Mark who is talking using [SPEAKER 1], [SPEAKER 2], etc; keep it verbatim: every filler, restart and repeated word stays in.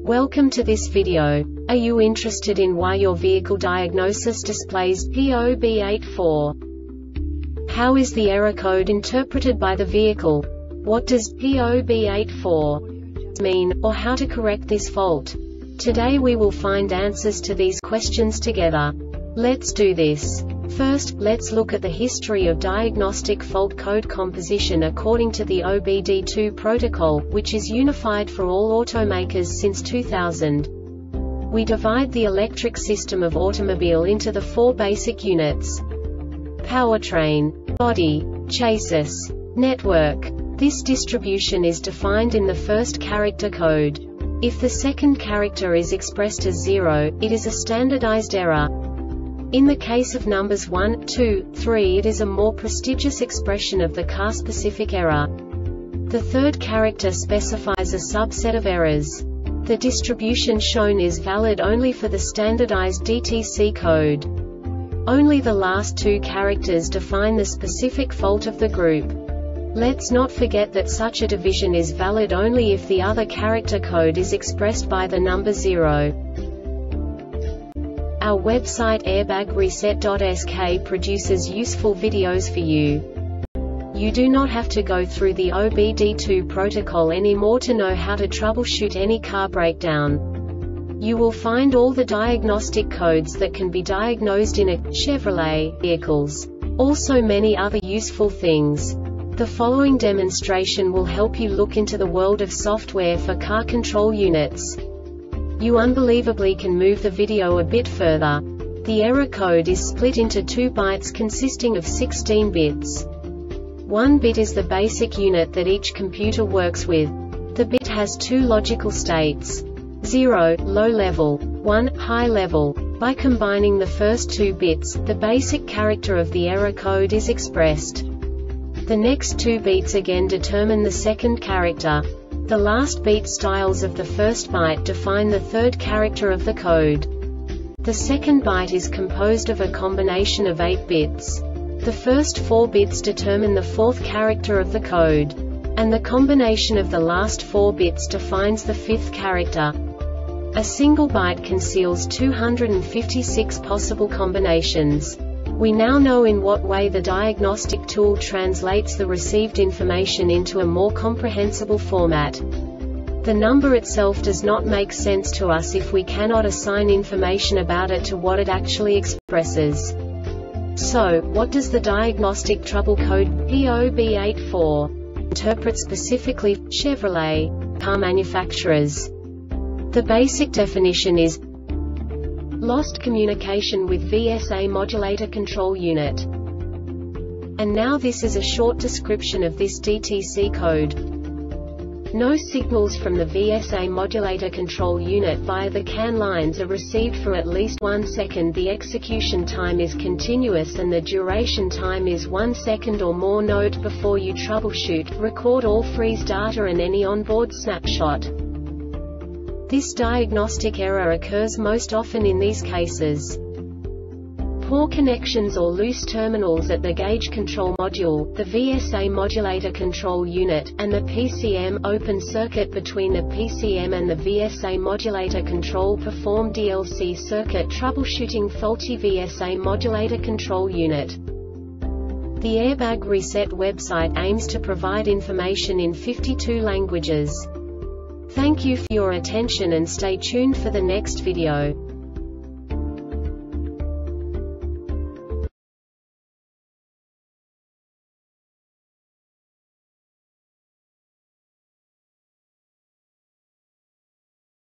[SPEAKER 1] Welcome to this video. Are you interested in why your vehicle diagnosis displays P O B eighty-four? How is the error code interpreted by the vehicle? What does P O B eighty-four mean, or how to correct this fault? Today we will find answers to these questions together. Let's do this. First, let's look at the history of diagnostic fault code composition according to the O B D two protocol, which is unified for all automakers since two thousand. We divide the electric system of automobile into the four basic units: powertrain, body, chassis, network. This distribution is defined in the first character code. If the second character is expressed as zero, it is a standardized error. In the case of numbers one, two, three, it is a more prestigious expression of the car-specific error. The third character specifies a subset of errors. The distribution shown is valid only for the standardized D T C code. Only the last two characters define the specific fault of the group. Let's not forget that such a division is valid only if the other character code is expressed by the number zero. Our website airbag reset dot S K produces useful videos for you. You do not have to go through the O B D two protocol anymore to know how to troubleshoot any car breakdown. You will find all the diagnostic codes that can be diagnosed in a Chevrolet vehicles. Also many other useful things. The following demonstration will help you look into the world of software for car control units. You unbelievably can move the video a bit further. The error code is split into two bytes consisting of sixteen bits. One bit is the basic unit that each computer works with. The bit has two logical states: zero, low level, one, high level. By combining the first two bits, the basic character of the error code is expressed. The next two beats again determine the second character. The last beat styles of the first byte define the third character of the code. The second byte is composed of a combination of eight bits. The first four bits determine the fourth character of the code. And the combination of the last four bits defines the fifth character. A single byte conceals two hundred fifty-six possible combinations. We now know in what way the diagnostic tool translates the received information into a more comprehensible format. The number itself does not make sense to us if we cannot assign information about it to what it actually expresses. So, what does the diagnostic trouble code P O B eighty-four interpret specifically for Chevrolet car manufacturers? The basic definition is lost communication with V S A modulator control unit. And now this is a short description of this D T C code. No signals from the V S A modulator control unit via the C A N lines are received for at least one second. The execution time is continuous and the duration time is one second or more. Note: before you troubleshoot, record all freeze data and any onboard snapshot. This diagnostic error occurs most often in these cases: poor connections or loose terminals at the gauge control module, the V S A modulator control unit, and the P C M, open circuit between the P C M and the V S A modulator control. Perform D L C circuit troubleshooting faulty V S A modulator control unit. The Airbag Reset website aims to provide information in fifty-two languages. Thank you for your attention and stay tuned for the next video.